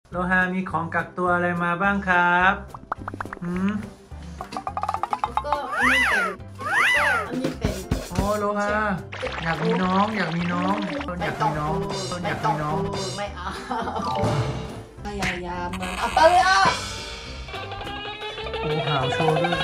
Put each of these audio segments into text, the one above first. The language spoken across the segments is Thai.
โลหะมีของกักตัวอะไรมาบ้างครับก็อันนี้เป็นโอ้โลหะอยากมีน้องอยากมีน้องอยากมีน้องอยากมีน้องไม่เอาพยายามมันเอาไปเลยอ่ะโอ้หาวโชว์ด้วย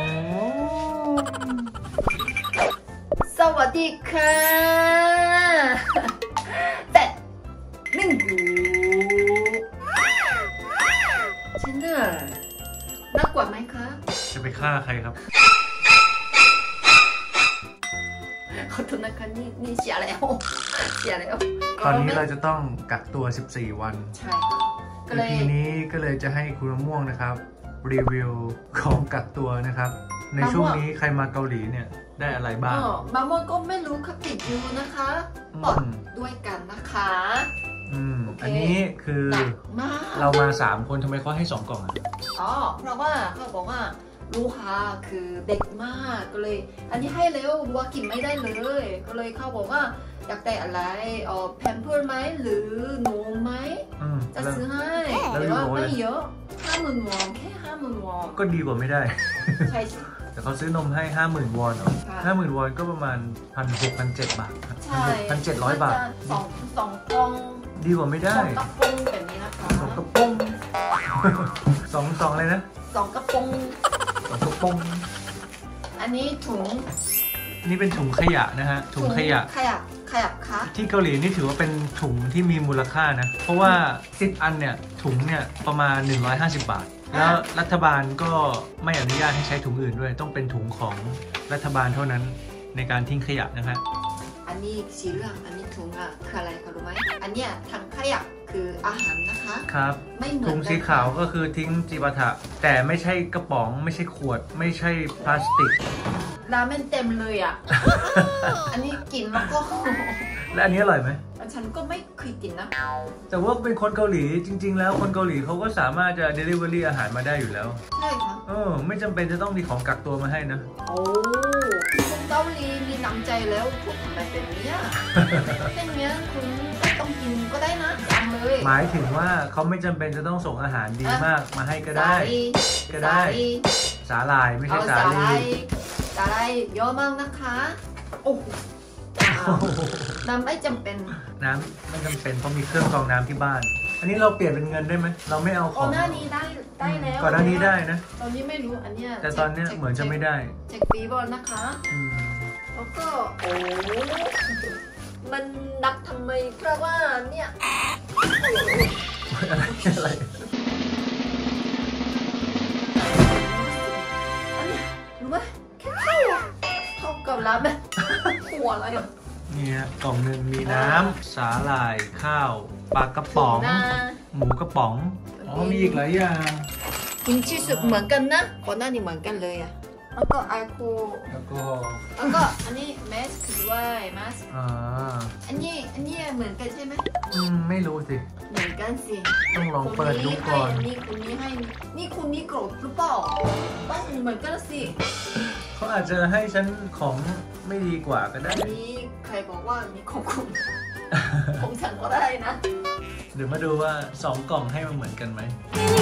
สวัสดีค่ะแต่นิ่งกูฉันน่ะน่ากลัวไหมคะจะไปฆ่าใครครับขอโทษนะคะนี่เสียแล้วตอนนี้เราจะต้องกักตัว14วันใช่ค่ะทีนี้ก็เลยจะให้คุณมะม่วงนะครับรีวิวของกักตัวนะครับในช่วงนี้ใครมาเกาหลีเนี่ยได้อะไรบ้างมะม่วงก็ไม่รู้ครับติดอยู่นะคะปลดด้วยกันนะคะอันนี้คือเรามา3คนทำไมเขาให้2กล่องเพราะว่าเขาบอกว่าลูกค้าคือเด็กมากก็เลยอันนี้ให้เร็วว่ากินไม่ได้เลยก็เลยเขาบอกว่าอยากได้อะไรแพมเพิร์สไหมหรือนมไหมจะซื้อให้แต่ว่าไม่เยอะ50,000 วอนแค่50,000 วอนก็ดีกว่าไม่ได้ใช่แต่เขาซื้อนมให้50,000 วอน50,000 วอนก็ประมาณ 1,600-1,700 บาท1,700 บาทสองกล่องดีกว่าไม่ได้ 2 กระปุกแบบนี้นะคะ 2 กระปุกสองอะไรนะ 2 กระปุก 2 กระปุกอันนี้ถุงนี่เป็นถุงขยะนะฮะถุงขยะค่ะที่เกาหลีนี่ถือว่าเป็นถุงที่มีมูลค่านะเพราะว่า10 อันเนี่ยถุงเนี่ยประมาณ150 บาทแล้วรัฐบาลก็ไม่อนุญาตให้ใช้ถุงอื่นด้วยต้องเป็นถุงของรัฐบาลเท่านั้นในการทิ้งขยะนะครับอันนี้สีเหลืองอันนี้ถุงคืออะไรคะรู้ไหมอันเนี้ยถังขยะคืออาหารนะคะครับไม่เหมือนถุงสีขาวก็คือทิ้งจิปาถะแต่ไม่ใช่กระป๋องไม่ใช่ขวดไม่ใช่พลาสติกราเมนเต็มเลยอ่ะ อันนี้กินแล้วก็และอันนี้อร่อยไหมฉันก็ไม่เคยกินนะแต่ว่าเป็นคนเกาหลีจริงๆแล้วคนเกาหลีเขาก็สามารถจะ delivery อาหารมาได้อยู่แล้วใช่ค่ะไม่จำเป็นจะต้องมีของกักตัวมาให้นะโอ้คนเกาหลีมีน้ำใจแล้วพูดทำไมเป็นเนี้ยเป็นเนี้ยคุณต้องกินก็ได้นะสั่งเลยหมายถึงว่าเขาไม่จำเป็นจะต้องส่งอาหารดีมากมาให้ก็ได้สาหร่ายไม่ใช่สาลีเยอะมากนะคะโอ้น้ำไม่จำเป็นน้ำไม่จำเป็นเพราะมีเครื่องกรองน้ำที่บ้านอันนี้เราเปลี่ยนเป็นเงินได้ไหมเราไม่เอาของก่อนหน้านี้ได้แล้วก่อนหน้านี้ได้นะตอนนี้ไม่รู้อันเนี้ยแต่ตอนนี้เหมือนจะไม่ได้เช็คปีบอลนะคะแล้วก็โอ้มันนับทำไมเพราะว่าเนี่ยอะไรรู้ไหมแค่เท่ากับร้านแบบหัวอะไรอ่ะเนี่ยกล่องหนึ่งมีน้ำสาหร่ายข้าวปลากระป๋องหมูกระป๋องมีอีกหลายอย่างกินชีสเหมือนกันนะก่อนหน้านี้เหมือนกันเลยอ่ะแล้วก็แอลกอแล้วก็อันนี้แมสด้วยแมสอันนี้เหมือนกันใช่ไหมไม่รู้สิเหมือนกันสิต้องลองเปิดดูก่อนนี่คุณนี้ให้นี่คุณนี้โกรธหรือเปล่าต้องเหมือนกันสิเขาอาจจะให้ฉันของไม่ดีกว่าก็ได้นี่ใครบอกว่ามีของคุณของฉันก็ได้นะเดี๋ยวมาดูว่า2 กล่องให้มันเหมือนกันไหม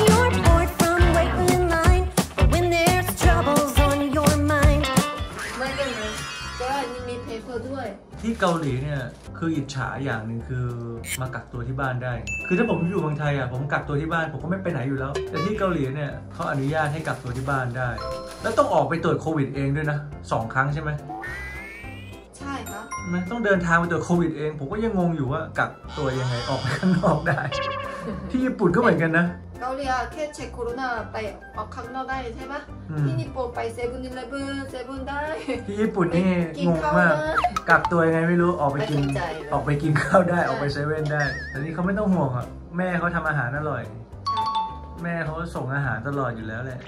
ไม่กันเลยก็มีเพเปอร์ด้วยที่เกาหลีเนี่ยคืออิจฉาอย่างหนึ่งคือมากักตัวที่บ้านได้คือถ้าผมอยู่เมืองไทยผมกักตัวที่บ้านผมก็ไม่ไปไหนอยู่แล้วแต่ที่เกาหลีเนี่ยเขาอนุญาตให้กักตัวที่บ้านได้แล้วต้องออกไปตรวจโควิดเองด้วยนะ2 ครั้งใช่ไหมใช่ครับต้องเดินทางไปตรวจโควิดเองผมก็ยังงงอยู่ว่ากักตัวยังไงออกไปข้างนอกได้ที่ญี่ปุ่นก็เหมือนกันนะเกาหลีแค่เช็คโควิดไปออกข้างนอกได้ใช่ปะที่ญี่ปุ่นไป7-11ได้ที่ญี่ปุ่นนี่งงมากกักตัวยังไงไม่รู้ออกไปกินข้าวได้ออกไปเซเว่นได้แต่นี่เขาไม่ต้องห่วงแม่เขาทำอาหารอร่อยแม่เขาส่งอาหารตลอดอยู่แล้วแหละ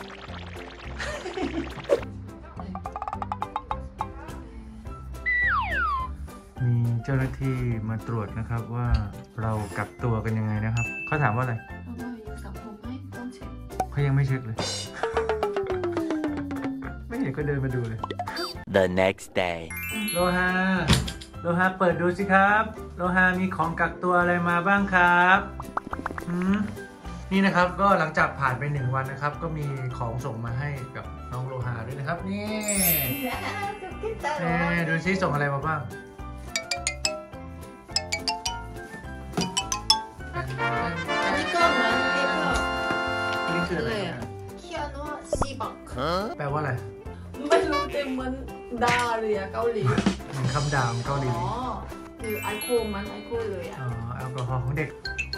มีเจ้าหน้าที่มาตรวจนะครับว่าเรากักตัวกันยังไงนะครับเขาถามว่าอะไรเขายังไม่เช็คเลยไม่เห็นก็เดินมาดูเลย The next day โลหะเปิดดูสิครับโลหะมีของกักตัวอะไรมาบ้างครับนี่นะครับก็หลังจากผ่านไป1 วันนะครับก็มีของส่งมาให้กับน้องโลหะด้วยนะครับนี่ดูซิส่งอะไรมาบ้างอันนี้ก็เหมือนเปเปอร์นี่คืออะไรเขียนว่าซีบักแปลว่าอะไรไม่รู้แต่เหมือนดาเลยอะเกาหลีเหมือนคำด่าของเกาหลีอ๋อคือไอโคมันไอโคเลยอะแอลกอฮอล์ของเด็ก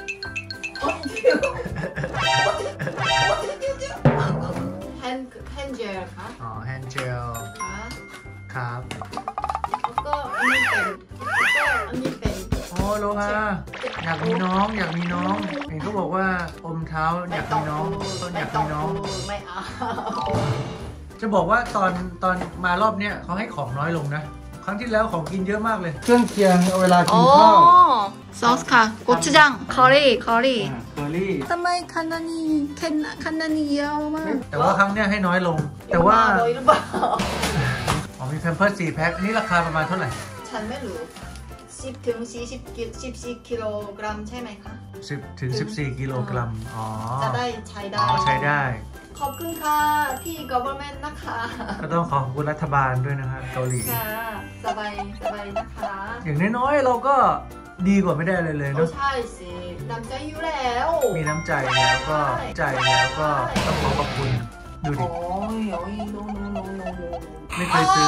แฮนเจลค่ะแฮนด์เจลค่ะครับแล้วก็อันนี้เป็นโอ้โลหะอยากมีน้องเห็นเขาบอกว่าอมเท้าอยากมีน้องต้นอยากมีน้องไม่เอาจะบอกว่าตอนมารอบเนี้ยเขาให้ของน้อยลงนะครั้งที่แล้วของกินเยอะมากเลย เครื่องเคียงเอาเวลากินข้าวซอสค่ะกุชจังคอรี่เคอรี่ทำไมคันนานีเยอะมากแต่ว่าครั้งเนี้ยให้น้อยลง แต่ว่าน้อยหรือเปล่ามีแพมเพิร์ส4 แพ็คนี่ราคาประมาณเท่าไหร่ฉันไม่รู้10 ถึง 14 กิโลกรัมใช่ไหมคะ 10 ถึง 14 กิโลกรัมจะได้ใช้ได้ใช้ได้ขอบคุณค่ะที่ government นะคะก็ต้องขอบคุณรัฐบาลด้วยนะฮะเกาหลีค่ะสบายนะคะอย่างน้อยๆเราก็ดีกว่าไม่ได้เลยเนาะใช่สิน้ำใจอยู่แล้วมีน้ำใจแล้วก็ต้องขอบคุณดูดิโอ้ยโนไม่เคยซื้อ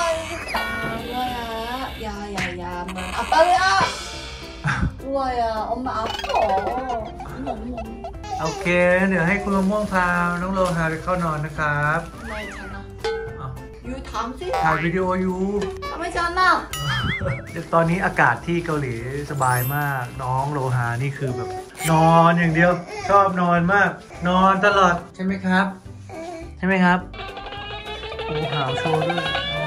야야야 뭐 아빠야 우와야 엄마 아파 โอเคเดี๋ยวให้คุณมะม่วงพาน้องโลหะไปเข้านอนนะครับไม่ฉันนะยูถามสิถ่ายวิดีโออยู่ทำไมฉันนะตอนนี้อากาศที่เกาหลีสบายมากน้องโลหะนี่คือแบบนอนอย่างเดียวชอบนอนมากนอนตลอดใช่ไหมครับใช่ไหมครับโอ้หาวโชว์ด้วย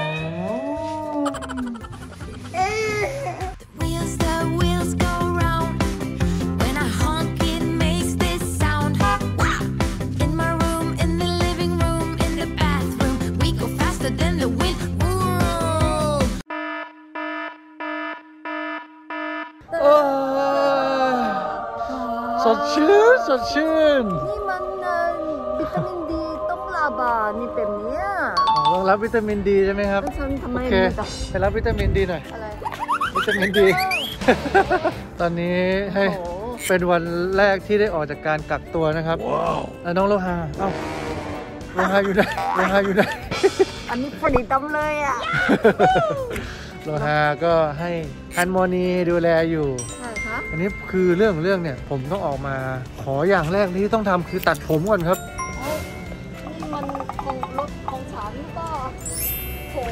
สดชื่นนี่มันวิตามินดีต้องรับนี่เป็นเนี้ยต้องรับวิตามินดีใช่ไหมครับโอเคไปรับวิตามินดีหน่อยวิตามินดี ตอนนี้ให้เป็นวันแรกที่ได้ออกจากการกักตัวนะครับแล้วน้องโลหะเอ้าโลหะอยู่ไหนอันนี้ผลิตต้มเลยอ่ะโลหะก็ให้ฮันโมนีดูแลอยู่อันนี้คือเรื่องเนี่ยผมต้องออกมาขออย่างแรกที่ต้องทำคือตัดผมก่อนครับนี่มันของรถของฉันก็โห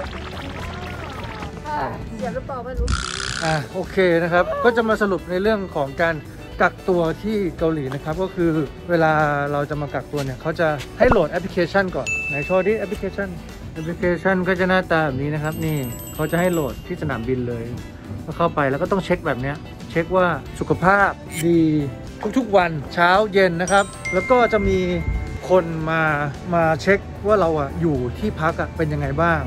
เสียหรือเปล่าไม่รู้โอเคนะครับก็จะมาสรุปในเรื่องของการกักตัวที่เกาหลีนะครับก็คือเวลาเราจะมากักตัวเนี่ยเขาจะให้โหลดแอปพลิเคชันก่อนไหนโชว์ดิแอปพลิเคชันก็จะหน้าตาแบบนี้นะครับนี่เขาจะให้โหลดที่สนามบินเลยก็เข้าไปแล้วก็ต้องเช็คแบบนี้เช็คว่าสุขภาพดีทุกๆวันเช้าเย็นนะครับแล้วก็จะมีคนมาเช็คว่าเราอยู่ที่พักเป็นยังไงบ้าง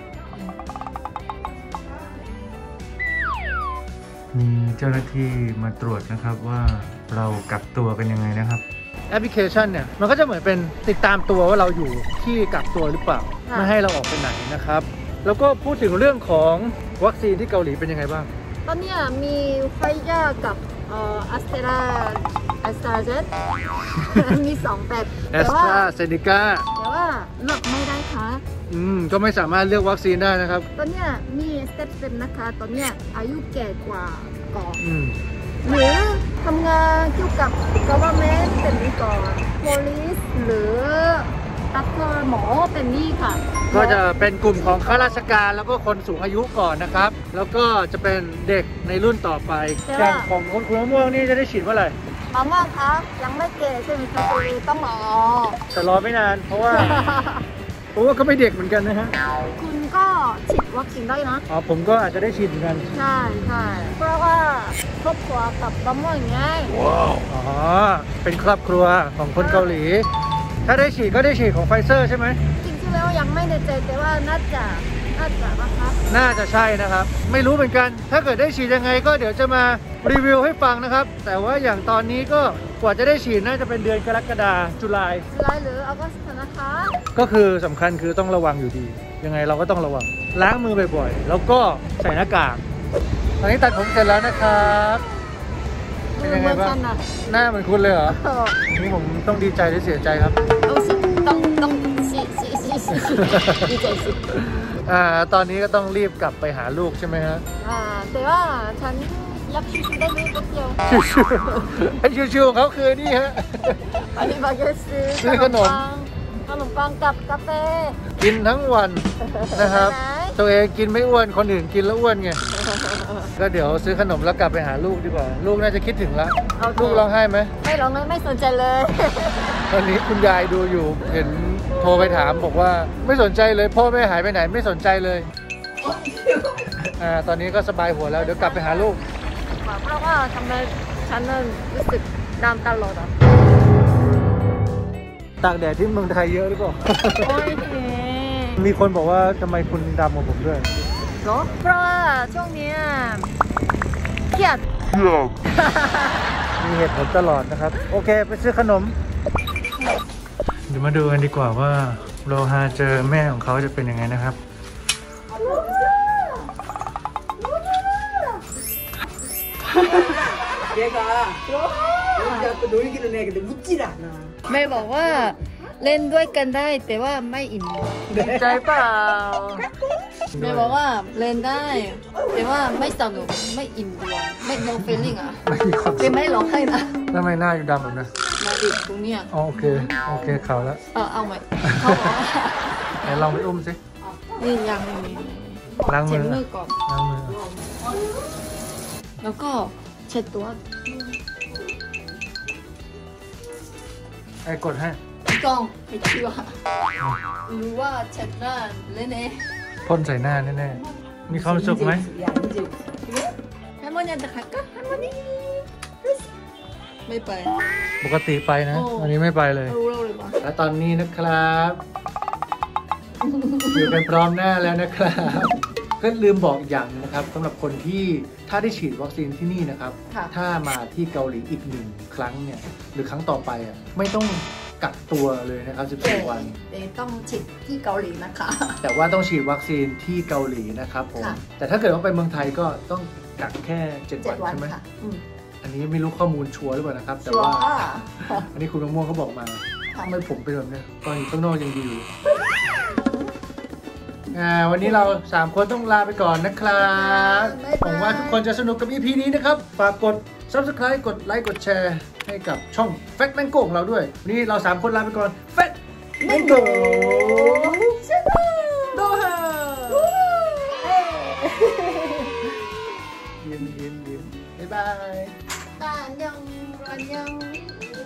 มีเจ้าหน้าที่มาตรวจนะครับว่าเรากักตัวกันยังไงนะครับแอปพลิเคชันเนี่ยมันก็จะเหมือนเป็นติดตามตัวว่าเราอยู่ที่กักตัวหรือเปล่าไม่ให้เราออกไปไหนนะครับแล้วก็พูดถึงเรื่องของวัคซีนที่เกาหลีเป็นยังไงบ้างตอนนี้มีไฟเซอร์กับแอสตราเซเนกามี2แบบแอสตราเซเนกาแต่ว่าเลือกไม่ได้ค่ะก็ไม่สามารถเลือกวัคซีนได้นะครับตอนนี้มีสเต็ปนะคะตอนนี้อายุแก่กว่าก่อนหรือทำงานเกี่ยวกับ government เป็นนี้ก่อน police หรือด็อกเตอร์หมอเป็นนี่ค่ะก็จะเป็นกลุ่มของข้าราชการแล้วก็คนสูงอายุก่อนนะครับแล้วก็จะเป็นเด็กในรุ่นต่อไปอย่างของคุณมะม่วงนี่จะได้ฉีดเมื่อไหร่มะม่วงคะยังไม่เก่ใช่ไหมคะต้องรอแต่รอไม่นานเพราะว่าก็ไม่เด็กเหมือนกันนะฮะคุณก็ฉีดวัคซีนได้นะผมก็อาจจะได้ฉีดเหมือนกันใช่เพราะว่าครอบครัวกับมะม่วงไงเป็นครอบครัวของคนเกาหลีถ้าได้ฉีดก็ได้ฉีดของไฟเซอร์ใช่ไหมจริงๆแล้วยังไม่ได้เจอแต่ว่าน่าจะนะครับน่าจะใช่นะครับไม่รู้เหมือนกันถ้าเกิดได้ฉีดยังไงก็เดี๋ยวจะมารีวิวให้ฟังนะครับ แต่ว่าอย่างตอนนี้ก็กว่าจะได้ฉีดน่าจะเป็นเดือนกรกฎาคมจุลายหรือออกัสนะคะก็คือสำคัญคือต้องระวังอยู่ดี ยังไงเราก็ต้องระวังล้างมือบ่อยๆ แล้วก็ใส่หน้ากากตอนนี้ตัดผมเสร็จแล้วนะครับเป็นยังไงบ้างหน้าเหมือนคุณเลยเหรอนี่ผมต้องดีใจหรือเสียใจครับต้องดีใจสิตอนนี้ก็ต้องรีบกลับไปหาลูกใช่ไหมฮะแต่ว่าฉันยักชิวได้ไม่ก็เดียวชิวๆไอ้ชิวๆของเขาคือนี่ฮะอันนี้บาเกสซื้อขนมปังกับกาแฟกินทั้งวันนะครับตัวเองกินไม่อ้วนคนอื่นกินแล้วอ้วนไงก็เดี๋ยวซื้อขนมแล้วกลับไปหาลูกดีกว่าลูกน่าจะคิดถึงแล้วลูกร้องไห้ไหมไม่ร้องไม่สนใจเลยตอนนี้คุณยายดูอยู่เห็นโทรไปถามบอกว่าไม่สนใจเลยพ่อแม่หายไปไหนไม่สนใจเลยตอนนี้ก็สบายหัวแล้วเดี๋ยวกลับไปหาลูกเพราะว่าทำไมฉันรู้สึกดำตลอดตากแดดที่เมืองไทยเยอะหรือเปล่ามีคนบอกว่าทำไมคุณดำกว่าผมด้วยเหรอเพราะว่าช่วงนี้เครียดมีเหตุผลตลอดนะครับโอเคไปซื้อขนมเดี๋ยวมาดูกันดีกว่าว่าโลฮาเจอแม่ของเขาจะเป็นยังไงนะครับแม่บอกว่าเล่นด้วยกันได้แต่ว่าไม่อิ่มดีใจเปล่าแม่บอกว่าเล่นได้แต่ว่าไม่สนุกไม่อิ่มด้วยไม่ no feeling อ่ะไม่ร้องไห้นะทำไมหน้าอยู่ดำแบบนั้นมาอีกตรงเนี้ยโอเคข่าวแล้วเอาไหมเขาบอกไหนลองไปอุ้มสินี่ยังไม่มีล้างมือก่อนล้างมือแล้วก็เช็ดตัวไอ้กดให้กล้องไม่เชื่อรู้ว่าเช็ดหน้าเล่นเองพ่นใส่หน้าแน่ๆมีความสุขไหมให้มันยันตะขัดก็ให้มันนี่ไม่ไปปกติไปนะวันนี้ไม่ไปเลยรู้เลยปะและตอนนี้นะครับอยู่กันพร้อมหน้าแล้วนะครับก็ลืมบอกอีกอย่างนะครับสำหรับคนที่ถ้าได้ฉีดวัคซีนที่นี่นะครับถ้ามาที่เกาหลีอีก1 ครั้งเนี่ยหรือครั้งต่อไปอ่ะไม่ต้องกักตัวเลยนะครับ14 วันต้องฉีดที่เกาหลีนะคะแต่ว่าต้องฉีดวัคซีนที่เกาหลีนะครับผมแต่ถ้าเกิดว่าไปเมืองไทยก็ต้องกักแค่7 วันใช่ไหมอันนี้ไม่รู้ข้อมูลชัวร์หรือเปล่านะครับแต่ว่าอันนี้คุณมะม่วงเขาบอกมาทำไมผมเป็นแบบนี้ตอนอยู่ข้างนอกยังดีอยู่วันนี้เรา3 คนต้องลาไปก่อนนะครับหวังว่าทุกคนจะสนุกกับ EP นี้นะครับฝากกด Subscribe กดไลค์กดแชร์ให้กับช่อง Fact Mango ของเราด้วยวันนี้เรา3 คนลาไปก่อน Fact Mango โดฮายิ้มบ๊ายบาย 안녕